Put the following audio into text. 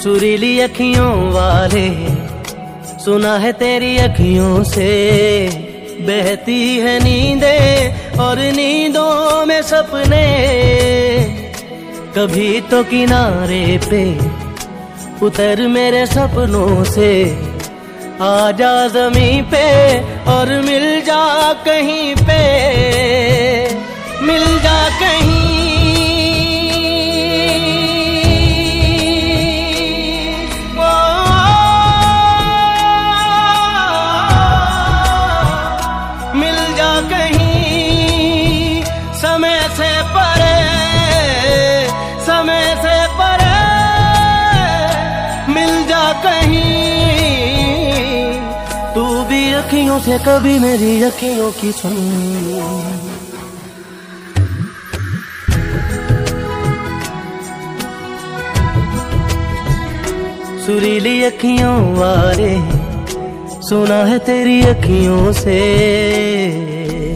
सुरीली अखियों वाले, सुना है तेरी अखियों से बहती है नींदें और नींदों में सपने। कभी तो किनारे पे उतर मेरे सपनों से, आजा ज़मीं पे और मिल जा कहीं पे, मिल जा कहीं। मिल जा कहीं समय से परे, समय से परे, मिल जा कहीं। तू भी अखियों से कभी मेरी अखियों की सुन। सुरीली अखियों वाले, सुना है तेरी अखियों से